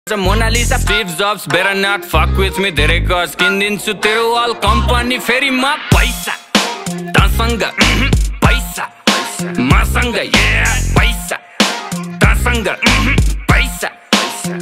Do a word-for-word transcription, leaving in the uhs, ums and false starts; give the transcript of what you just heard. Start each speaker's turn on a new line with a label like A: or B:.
A: Mona Lisa, Steve Jobs, better not fuck with me. धेरै गज किन्दिन्छु तेरो अल कम्पनी फेरि म पैसा तसँग पैसा मसँग yeah पैसा तसँग